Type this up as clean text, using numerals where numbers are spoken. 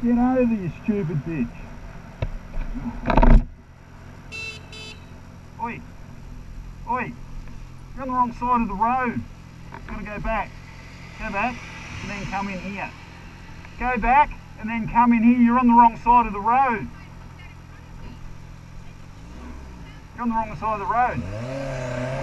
Get over, you stupid bitch. Oi! Oi! You're on the wrong side of the road. You've got to go back. Go back and then come in here. Go back and then come in here. You're on the wrong side of the road. You're on the wrong side of the road.